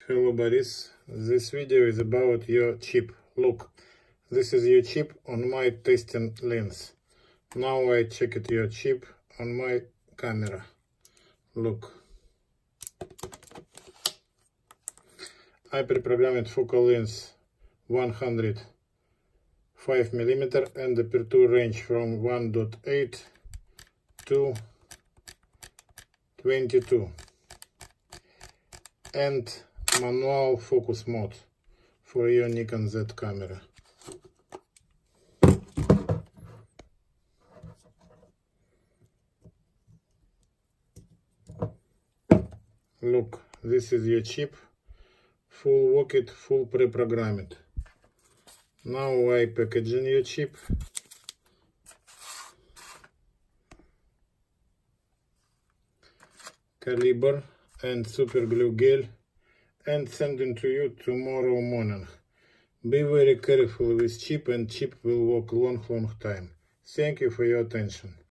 Hello buddies, this video is about your chip. Look, this is your chip on my testing lens. Now I checked your chip on my camera. Look, I pre-programmed focal length 105 mm and aperture range from 1.8 to 22 and manual focus mode for your Nikon Z camera. Look, this is your chip, full worked, full pre-programmed. Now I packaging your chip. Caliber and super glue gel and sending to you tomorrow morning. Be very careful with chip, and chip will work long time. Thank you for your attention.